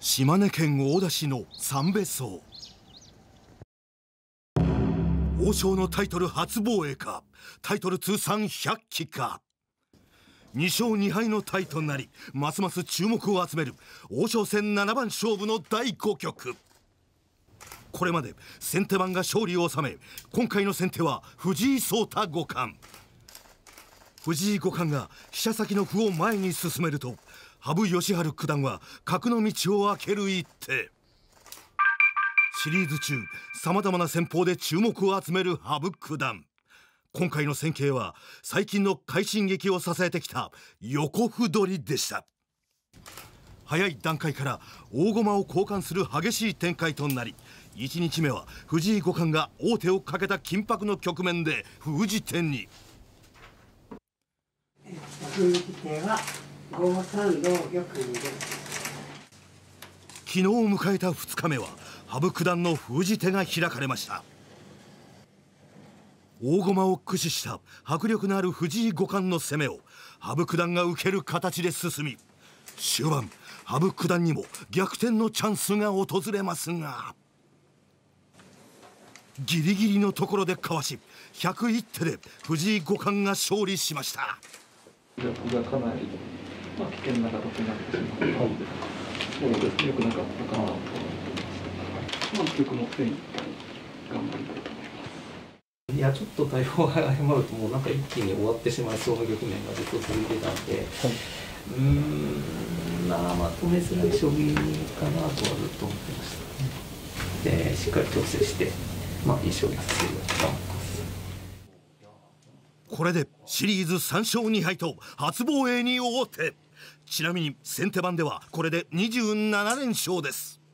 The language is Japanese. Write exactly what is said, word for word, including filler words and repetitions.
島根県大田市の三別荘。王将のタイトル初防衛か、タイトル通算ひゃっきか。に勝に敗のタイとなり、ますます注目を集める王将戦ななばん勝負のだいご局。これまで先手番が勝利を収め、今回の先手は藤井聡太五冠。藤井五冠が飛車先の歩を前に進めると、羽生善治九段は角の道を開ける一手。シリーズ中さまざまな戦法で注目を集める羽生九段。今回の戦型は最近の快進撃を支えてきた横歩取りでした。早い段階から大駒を交換する激しい展開となり、いちにちめは藤井五冠が王手をかけた緊迫の局面で封じ手に。 封じ手はご三同玉です。 昨日迎えたふつかめは羽生九段の封じ手が開かれました。大駒を駆使した迫力のある藤井五冠の攻めを羽生九段が受ける形で進み、終盤羽生九段にも逆転のチャンスが訪れますが、ギリギリのところでかわし、ひゃくいち手で藤井五冠が勝利しました。 逆がかなり、まあ、危険な形になってしまったので、そうですね、よくなかったかなと思います。まあ、玉の手に頑張りたいと思います。 いや、ちょっと対応が誤ると、もうなんか一気に終わってしまいそうな局面がずっと続いてたんで、はい、うーん、まあ、まとめづらい将棋かなとはずっと思ってました。で、しっかり調整して、まあ、いい将棋させるように頑張ってます。 これでシリーズさん勝に敗と初防衛に王手。ちなみに先手番ではこれでにじゅうななれん勝です。